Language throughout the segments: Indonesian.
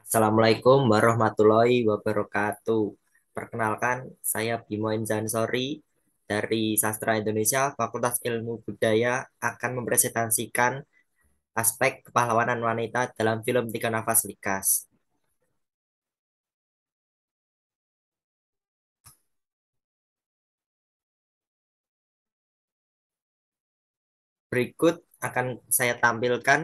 Assalamualaikum warahmatullahi wabarakatuh. Perkenalkan, saya Bimo Inzansori dari Sastra Indonesia, Fakultas Ilmu Budaya akan mempresentasikan aspek kepahlawanan wanita dalam film Tiga Nafas Likas. Berikut akan saya tampilkan,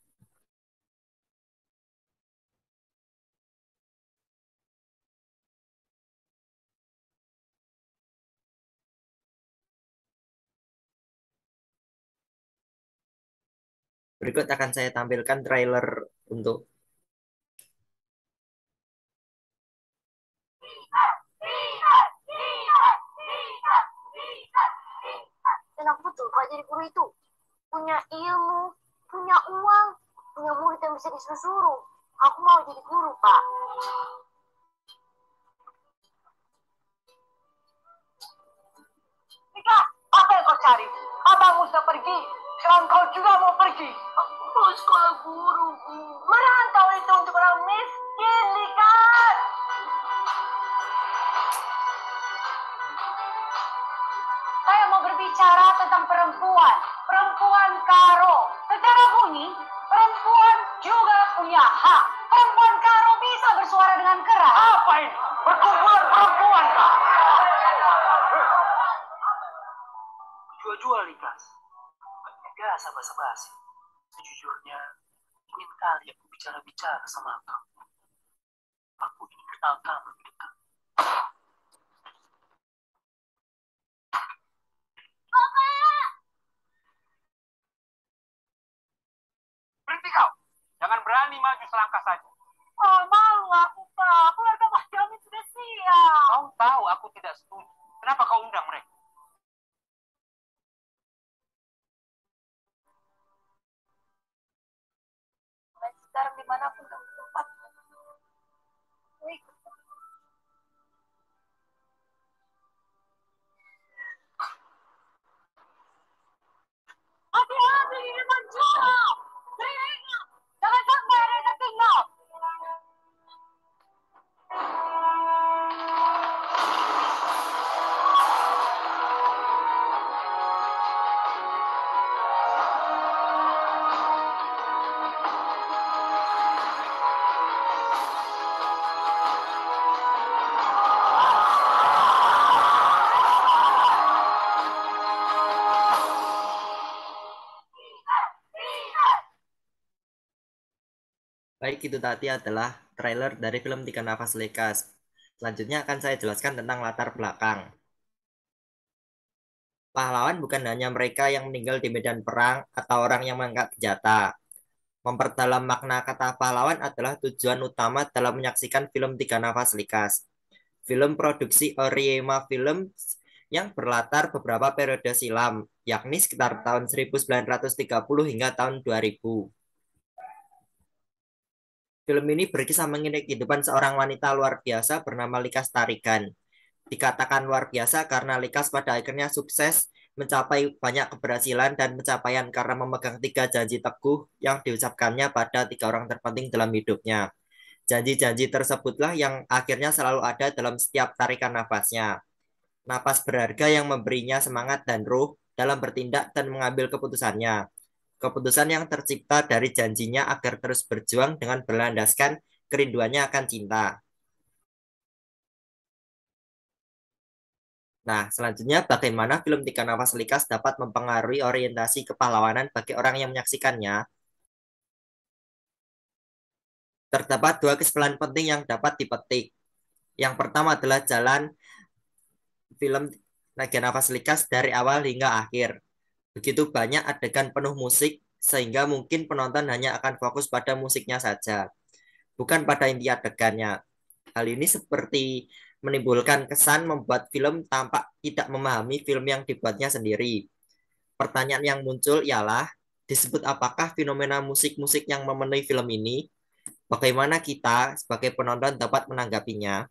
trailer untuk Enak betul Pak jadi guru itu. Punya ilmu, punya uang, punya murid yang bisa disuruh. Aku mau jadi guru, Pak. Mika, apa yang kau cari? Abangmu sudah pergi. Sekarang kau juga mau pergi. Aku mau sekolah guru, Bu. Merantau itu untuk orang miskin, Mika. Saya mau berbicara tentang perempuan. Perempuan karo. Secara bunyi, perempuan juga punya hak. Perempuan karo bisa bersuara dengan keras. Apa ini? Perkumpulan perempuan, Kak. Jual-jual, Likas. Enggak basa-basi. Sejujurnya, ingin kali aku bicara-bicara sama kamu. Aku ingin kenal kamu lebih dekat. Berhenti kau. Jangan berani maju selangkah saja. Oh, malu aku, Pak. Keluarga Mas Jamin sudah siap. Kau tahu aku tidak setuju. Kenapa kau undang mereka? Sekarang dimanapun kamu tempat. Hati-hati di depan jurang. Saya ingat. Jangan sampai ada yang tinggal. baik itu tadi adalah trailer dari film Tiga Nafas Likas. Selanjutnya akan saya jelaskan tentang latar belakang. Pahlawan bukan hanya mereka yang meninggal di medan perang atau orang yang mengangkat senjata. Memperdalam makna kata pahlawan adalah tujuan utama dalam menyaksikan film Tiga Nafas Likas. Film produksi Oriema Films yang berlatar beberapa periode silam, yakni sekitar tahun 1930 hingga tahun 2000. Film ini berkisah mengenai kehidupan seorang wanita luar biasa bernama Likas Tarigan. Dikatakan luar biasa karena Likas pada akhirnya sukses mencapai banyak keberhasilan dan pencapaian karena memegang tiga janji teguh yang diucapkannya pada tiga orang terpenting dalam hidupnya. Janji-janji tersebutlah yang akhirnya selalu ada dalam setiap tarikan nafasnya. Napas berharga yang memberinya semangat dan ruh dalam bertindak dan mengambil keputusannya. Keputusan yang tercipta dari janjinya agar terus berjuang dengan berlandaskan kerinduannya akan cinta. Nah, selanjutnya bagaimana film Tiga Nafas Likas dapat mempengaruhi orientasi kepahlawanan bagi orang yang menyaksikannya? Terdapat dua kesimpulan penting yang dapat dipetik. Yang pertama adalah jalan film Tiga Nafas Likas dari awal hingga akhir. Begitu banyak adegan penuh musik, sehingga mungkin penonton hanya akan fokus pada musiknya saja, bukan pada inti adegannya. Hal ini seperti menimbulkan kesan membuat film tampak tidak memahami film yang dibuatnya sendiri. Pertanyaan yang muncul ialah, disebut apakah fenomena musik-musik yang memenuhi film ini? Bagaimana kita sebagai penonton dapat menanggapinya?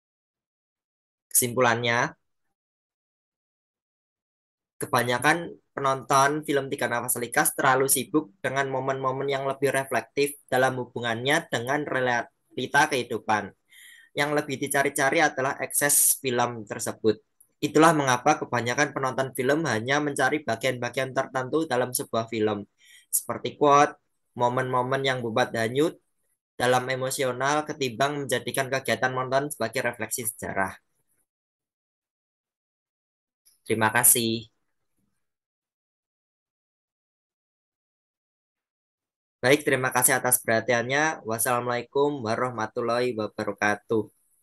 Kesimpulannya, kebanyakan penonton film Tiga Nafas Likas terlalu sibuk dengan momen-momen yang lebih reflektif dalam hubungannya dengan realita kehidupan. Yang lebih dicari-cari adalah ekses film tersebut. Itulah mengapa kebanyakan penonton film hanya mencari bagian-bagian tertentu dalam sebuah film, seperti quote, momen-momen yang bubat hanyut dalam emosional ketimbang menjadikan kegiatan menonton sebagai refleksi sejarah. Terima kasih. Baik, terima kasih atas perhatiannya. Wassalamualaikum warahmatullahi wabarakatuh.